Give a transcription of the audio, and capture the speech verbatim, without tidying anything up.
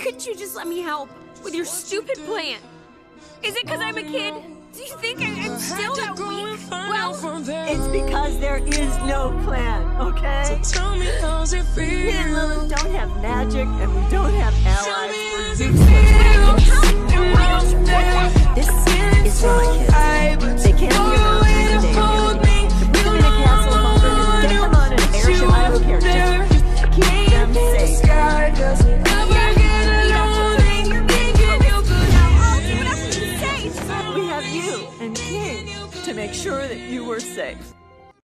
couldn't you just let me help with your stupid plan? Is it because I'm a kid? Do you think I, I'm still that weak? Well, it's because there is no plan, okay? So tell me how's it feel? Me and Lilith don't have magic, and we don't have allies. We're Tell me how's it useless. feel?